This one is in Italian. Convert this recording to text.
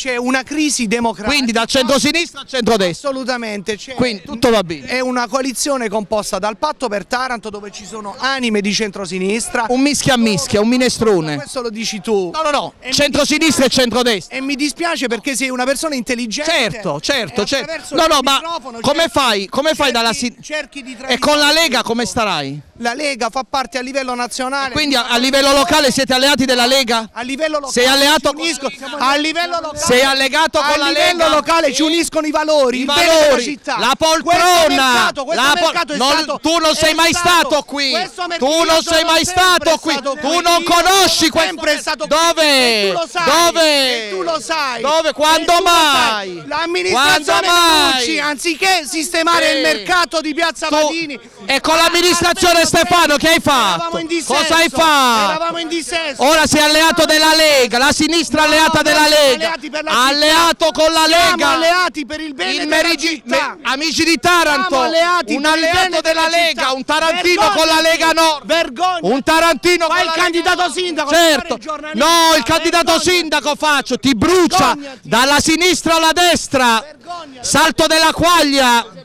c'è una crisi democratica. Quindi dal centro-sinistra al centro-destra. Assolutamente. Quindi tutto va bene. È una coalizione composta dal Patto per Taranto, dove ci sono anime di centrosinistra. Un mischia a mischia, un minestrone. Questo lo dici tu. No, centro-sinistra e centro-destra. E mi dispiace perché sei una persona intelligente. Certo. No, ma come fai dalla sinistra? E con la Lega come starai? La Lega fa parte a livello nazionale. Quindi a livello locale siete alleati della Lega? A livello locale sei alleato a livello locale, sei allegato con la Lega? A livello locale ci uniscono i valori, il bene della città. La poltrona. Tu non sei mai stato qui. Tu non sei mai stato qui. Tu non conosci questo. Dove? Dove? Tu lo sai. Dove? Quando mai? L'amministrazione Manucci, anziché sistemare il mercato di Piazza Madini. E con l'amministrazione Stefano che hai fatto? Cosa hai fatto? Eravamo in dissesto. Ora sei alleato della Lega, la sinistra alleata della Lega. Alleato con la Lega. Siamo alleati per il bene della città. Amici di Taranto, un alleato della Lega, un tarantino con la Lega Nord. Vergogna. Un tarantino con la Lega. Il candidato sindaco. Certo. No, il candidato sindaco faccio, ti brucia dalla sinistra alla destra. Salto della quaglia.